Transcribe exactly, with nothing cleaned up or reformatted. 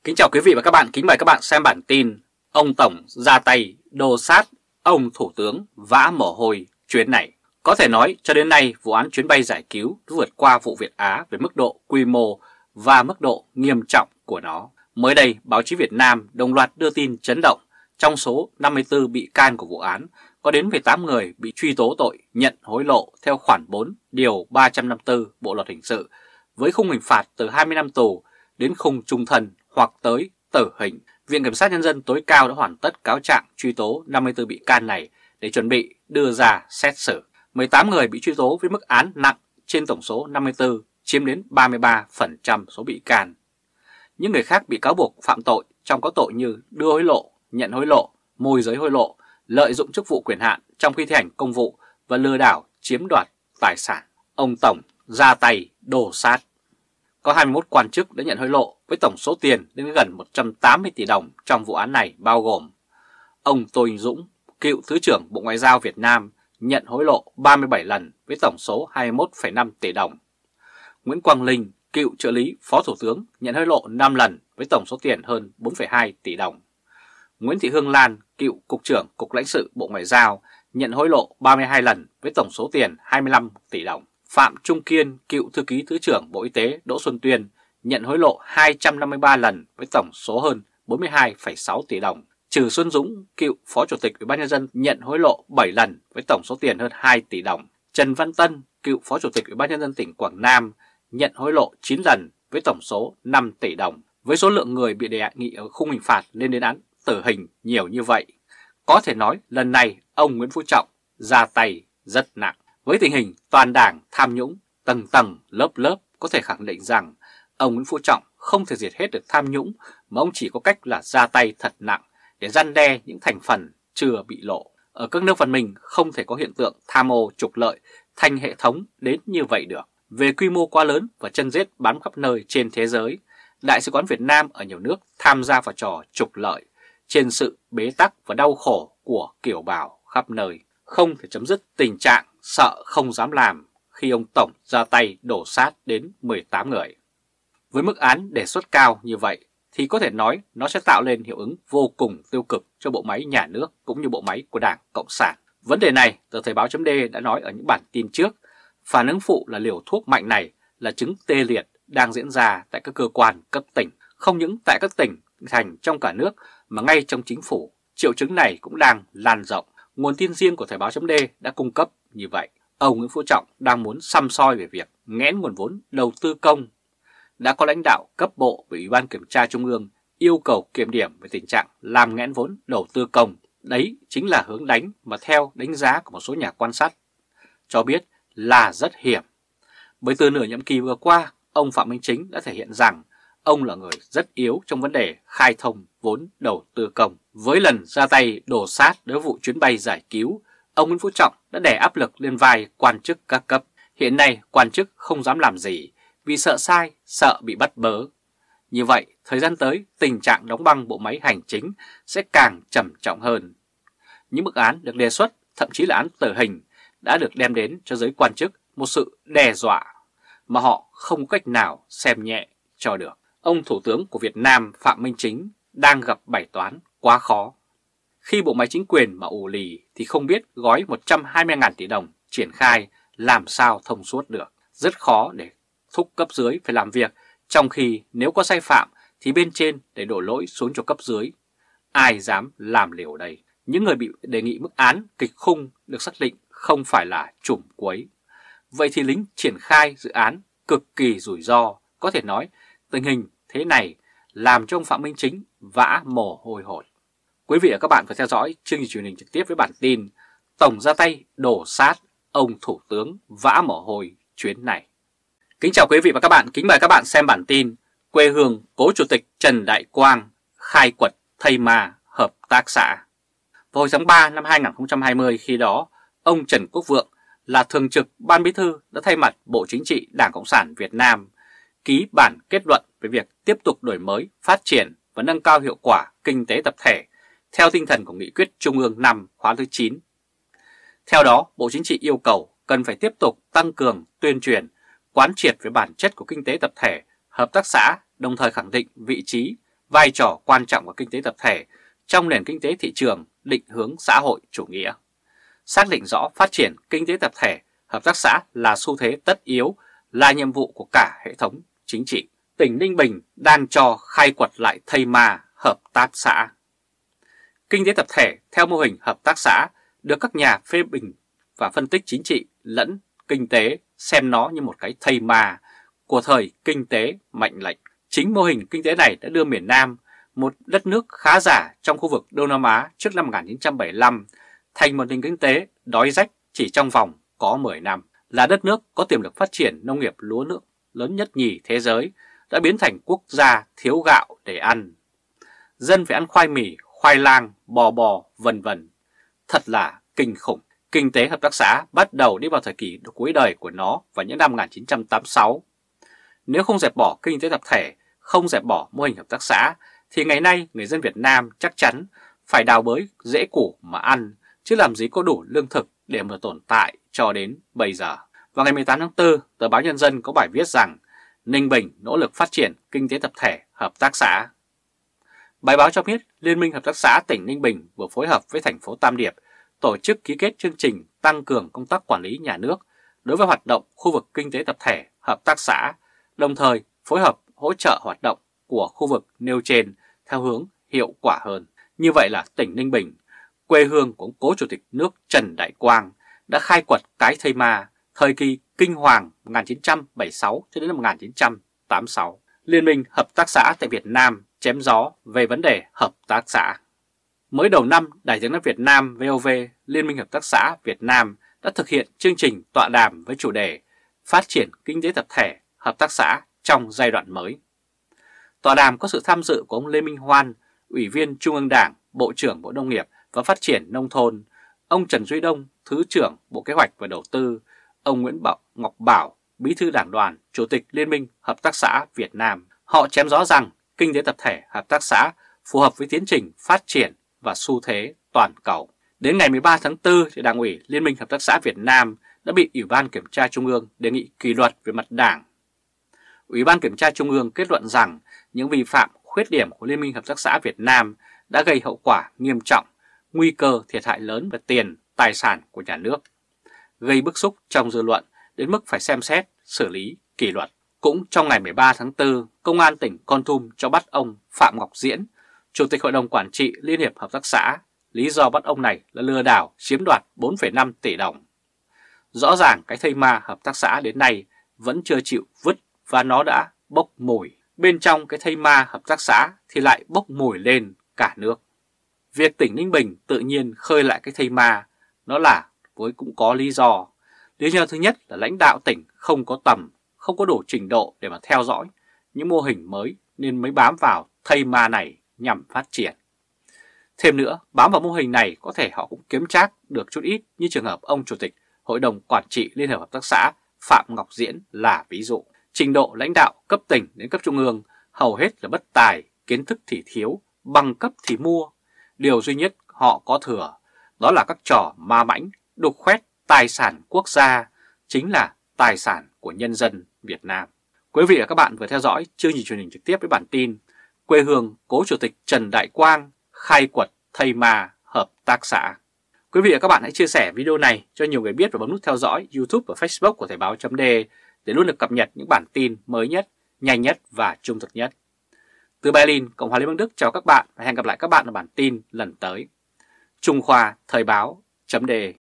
Kính chào quý vị và các bạn, kính mời các bạn xem bản tin ông Tổng ra tay đồ sát ông Thủ tướng vã mồ hôi chuyến này. Có thể nói cho đến nay vụ án chuyến bay giải cứu vượt qua vụ Việt Á về mức độ quy mô và mức độ nghiêm trọng của nó. Mới đây, báo chí Việt Nam đồng loạt đưa tin chấn động, trong số năm mươi tư bị can của vụ án, có đến mười tám người bị truy tố tội nhận hối lộ theo khoản bốn điều ba trăm năm mươi tư Bộ luật hình sự với khung hình phạt từ hai mươi năm tù đến khung chung thân hoặc tới tử hình. Viện Kiểm sát Nhân dân tối cao đã hoàn tất cáo trạng truy tố năm mươi tư bị can này để chuẩn bị đưa ra xét xử. mười tám người bị truy tố với mức án nặng trên tổng số năm mươi tư, chiếm đến ba mươi ba phần trăm số bị can. Những người khác bị cáo buộc phạm tội trong có tội như đưa hối lộ, nhận hối lộ, môi giới hối lộ, lợi dụng chức vụ quyền hạn trong khi thi hành công vụ và lừa đảo chiếm đoạt tài sản. Ông Tổng ra tay đồ sát. Có hai mươi mốt quan chức đã nhận hối lộ với tổng số tiền đến gần một trăm tám mươi tỷ đồng trong vụ án này, bao gồm ông Tô Anh Dũng, cựu Thứ trưởng Bộ Ngoại giao Việt Nam, nhận hối lộ ba mươi bảy lần với tổng số hai mươi mốt phẩy năm tỷ đồng. Nguyễn Quang Linh, cựu trợ lý Phó Thủ tướng, nhận hối lộ năm lần với tổng số tiền hơn bốn phẩy hai tỷ đồng. Nguyễn Thị Hương Lan, cựu Cục trưởng Cục Lãnh sự Bộ Ngoại giao, nhận hối lộ ba mươi hai lần với tổng số tiền hai mươi lăm tỷ đồng. Phạm Trung Kiên, cựu Thư ký Thứ trưởng Bộ Y tế Đỗ Xuân Tuyên, nhận hối lộ hai trăm năm mươi ba lần với tổng số hơn bốn mươi hai phẩy sáu tỷ đồng. Trừ Xuân Dũng, cựu Phó Chủ tịch Ủy ban Nhân dân, nhận hối lộ bảy lần với tổng số tiền hơn hai tỷ đồng. Trần Văn Tân, cựu Phó Chủ tịch Ủy ban Nhân dân tỉnh Quảng Nam, nhận hối lộ chín lần với tổng số năm tỷ đồng. Với số lượng người bị đề nghị ở khung hình phạt lên đến án tử hình nhiều như vậy, có thể nói lần này ông Nguyễn Phú Trọng ra tay rất nặng. Với tình hình toàn đảng tham nhũng tầng tầng lớp lớp, có thể khẳng định rằng ông Nguyễn Phú Trọng không thể diệt hết được tham nhũng, mà ông chỉ có cách là ra tay thật nặng để răn đe những thành phần chưa bị lộ. Ở các nước văn minh không thể có hiện tượng tham ô trục lợi thành hệ thống đến như vậy được. Về quy mô quá lớn và chân rết bám khắp nơi trên thế giới, Đại sứ quán Việt Nam ở nhiều nước tham gia vào trò trục lợi trên sự bế tắc và đau khổ của kiều bào khắp nơi. Không thể chấm dứt tình trạng sợ không dám làm khi ông Tổng ra tay đổ sát đến mười tám người. Với mức án đề xuất cao như vậy thì có thể nói nó sẽ tạo lên hiệu ứng vô cùng tiêu cực cho bộ máy nhà nước cũng như bộ máy của Đảng Cộng sản. Vấn đề này, tờ Thời báo chấm D đã nói ở những bản tin trước. Phản ứng phụ là liều thuốc mạnh này là chứng tê liệt đang diễn ra tại các cơ quan cấp tỉnh. Không những tại các tỉnh, thành trong cả nước mà ngay trong chính phủ, triệu chứng này cũng đang lan rộng. Nguồn tin riêng của Thời báo chấm D đã cung cấp như vậy. Ông Nguyễn Phú Trọng đang muốn săm soi về việc nghẽn nguồn vốn đầu tư công. Đã có lãnh đạo cấp bộ của Ủy ban Kiểm tra Trung ương yêu cầu kiểm điểm về tình trạng làm nghẽn vốn đầu tư công. Đấy chính là hướng đánh mà theo đánh giá của một số nhà quan sát cho biết là rất hiểm. Bởi từ nửa nhiệm kỳ vừa qua, ông Phạm Minh Chính đã thể hiện rằng ông là người rất yếu trong vấn đề khai thông vốn đầu tư công. Với lần ra tay đổ sát đối với vụ chuyến bay giải cứu, ông Nguyễn Phú Trọng đã đè áp lực lên vai quan chức các cấp. Hiện nay quan chức không dám làm gì vì sợ sai, sợ bị bắt bớ. Như vậy, thời gian tới, tình trạng đóng băng bộ máy hành chính sẽ càng trầm trọng hơn. Những mức án được đề xuất, thậm chí là án tử hình, đã được đem đến cho giới quan chức một sự đe dọa mà họ không có cách nào xem nhẹ cho được. Ông Thủ tướng của Việt Nam Phạm Minh Chính đang gặp bài toán quá khó. Khi bộ máy chính quyền mà ù lì thì không biết gói một trăm hai mươi nghìn tỷ đồng triển khai làm sao thông suốt được. Rất khó để thúc cấp dưới phải làm việc, trong khi nếu có sai phạm thì bên trên để đổ lỗi xuống cho cấp dưới. Ai dám làm liều đây? Những người bị đề nghị mức án kịch khung được xác định không phải là chùm quấy. Vậy thì lính triển khai dự án cực kỳ rủi ro. Có thể nói tình hình thế này làm cho ông Phạm Minh Chính vã mồ hôi hột. Quý vị và các bạn phải theo dõi chương trình truyền hình trực tiếp với bản tin Tổng ra tay đổ sát ông Thủ tướng vã mồ hôi chuyến này. Kính chào quý vị và các bạn, kính mời các bạn xem bản tin quê hương cố Chủ tịch Trần Đại Quang khai quật thây ma hợp tác xã. Vào hồi tháng ba năm hai nghìn không trăm hai mươi, khi đó ông Trần Quốc Vượng là thường trực Ban Bí thư đã thay mặt Bộ Chính trị Đảng Cộng sản Việt Nam ký bản kết luận về việc tiếp tục đổi mới, phát triển và nâng cao hiệu quả kinh tế tập thể theo tinh thần của Nghị quyết Trung ương năm khóa thứ chín. Theo đó, Bộ Chính trị yêu cầu cần phải tiếp tục tăng cường tuyên truyền, quán triệt về bản chất của kinh tế tập thể, hợp tác xã, đồng thời khẳng định vị trí vai trò quan trọng của kinh tế tập thể trong nền kinh tế thị trường định hướng xã hội chủ nghĩa. Xác định rõ phát triển kinh tế tập thể, hợp tác xã là xu thế tất yếu, là nhiệm vụ của cả hệ thống chính trị. Tỉnh Ninh Bình đang cho khai quật lại thây ma hợp tác xã. Kinh tế tập thể theo mô hình hợp tác xã được các nhà phê bình và phân tích chính trị lẫn kinh tế xem nó như một cái thây ma của thời kinh tế mệnh lệnh. Chính mô hình kinh tế này đã đưa miền Nam, một đất nước khá giả trong khu vực Đông Nam Á trước năm một nghìn chín trăm bảy mươi lăm, thành một nền kinh tế đói rách chỉ trong vòng có mười năm, là đất nước có tiềm lực phát triển nông nghiệp lúa nước lớn nhất nhì thế giới, đã biến thành quốc gia thiếu gạo để ăn. Dân phải ăn khoai mì, khoai lang, bò bò, vân vân. Thật là kinh khủng. Kinh tế hợp tác xã bắt đầu đi vào thời kỳ cuối đời của nó vào những năm một nghìn chín trăm tám mươi sáu. Nếu không dẹp bỏ kinh tế tập thể, không dẹp bỏ mô hình hợp tác xã, thì ngày nay người dân Việt Nam chắc chắn phải đào bới rễ củ mà ăn, chứ làm gì có đủ lương thực để mà tồn tại cho đến bây giờ. Vào ngày mười tám tháng tư, tờ báo Nhân dân có bài viết rằng Ninh Bình nỗ lực phát triển kinh tế tập thể, hợp tác xã. Bài báo cho biết Liên minh Hợp tác xã tỉnh Ninh Bình vừa phối hợp với thành phố Tam Điệp tổ chức ký kết chương trình tăng cường công tác quản lý nhà nước đối với hoạt động khu vực kinh tế tập thể, hợp tác xã, đồng thời phối hợp hỗ trợ hoạt động của khu vực nêu trên theo hướng hiệu quả hơn. Như vậy là tỉnh Ninh Bình, quê hương của cố Chủ tịch nước Trần Đại Quang, đã khai quật cái thây ma thời kỳ kinh hoàng một nghìn chín trăm bảy mươi sáu cho đến năm một nghìn chín trăm tám mươi sáu. Liên minh Hợp tác xã tại Việt Nam chém gió về vấn đề hợp tác xã. Mới đầu năm, Đài Tiếng nói Việt Nam vê o vê, Liên minh Hợp tác xã Việt Nam đã thực hiện chương trình tọa đàm với chủ đề Phát triển kinh tế tập thể, hợp tác xã trong giai đoạn mới. Tọa đàm có sự tham dự của ông Lê Minh Hoan, Ủy viên Trung ương Đảng, Bộ trưởng Bộ Nông nghiệp và Phát triển Nông thôn, ông Trần Duy Đông, Thứ trưởng Bộ Kế hoạch và Đầu tư, ông Nguyễn Bảo Ngọc Bảo, Bí thư Đảng đoàn, Chủ tịch Liên minh Hợp tác xã Việt Nam. Họ chém gió rằng kinh tế tập thể, hợp tác xã phù hợp với tiến trình phát triển và xu thế toàn cầu. Đến ngày mười ba tháng tư, thì Đảng ủy Liên minh Hợp tác xã Việt Nam đã bị Ủy ban Kiểm tra Trung ương đề nghị kỷ luật về mặt đảng. Ủy ban Kiểm tra Trung ương kết luận rằng những vi phạm, khuyết điểm của Liên minh Hợp tác xã Việt Nam đã gây hậu quả nghiêm trọng, nguy cơ thiệt hại lớn về tiền, tài sản của nhà nước, gây bức xúc trong dư luận đến mức phải xem xét, xử lý, kỷ luật. Cũng trong ngày mười ba tháng tư, Công an tỉnh Kon Tum cho bắt ông Phạm Ngọc Diễn, Chủ tịch Hội đồng Quản trị Liên hiệp Hợp tác xã. Lý do bắt ông này là lừa đảo chiếm đoạt bốn phẩy năm tỷ đồng. Rõ ràng cái thây ma hợp tác xã đến nay vẫn chưa chịu vứt và nó đã bốc mùi. Bên trong cái thây ma hợp tác xã thì lại bốc mùi lên cả nước. Việc tỉnh Ninh Bình tự nhiên khơi lại cái thây ma, nó là với cũng có lý do. Lý do thứ nhất là lãnh đạo tỉnh không có tầm, không có đủ trình độ để mà theo dõi những mô hình mới nên mới bám vào thây ma này nhằm phát triển. Thêm nữa, bám vào mô hình này có thể họ cũng kiếm trác được chút ít, như trường hợp ông Chủ tịch Hội đồng Quản trị Liên hiệp Hợp tác xã Phạm Ngọc Diễn là ví dụ. Trình độ lãnh đạo cấp tỉnh đến cấp trung ương hầu hết là bất tài, kiến thức thì thiếu, bằng cấp thì mua. Điều duy nhất họ có thừa đó là các trò ma mãnh, đục khoét tài sản quốc gia, chính là tài sản của nhân dân Việt Nam. Quý vị và các bạn vừa theo dõi chương trình truyền hình trực tiếp với bản tin Quê hương cố Chủ tịch Trần Đại Quang khai quật thây ma hợp tác xã. Quý vị và các bạn hãy chia sẻ video này cho nhiều người biết và bấm nút theo dõi YouTube và Facebook của Thời báo chấm D để luôn được cập nhật những bản tin mới nhất, nhanh nhất và trung thực nhất. Từ Berlin, Cộng hòa Liên bang Đức chào các bạn và hẹn gặp lại các bạn ở bản tin lần tới. Trung Khoa Thời báo chấm D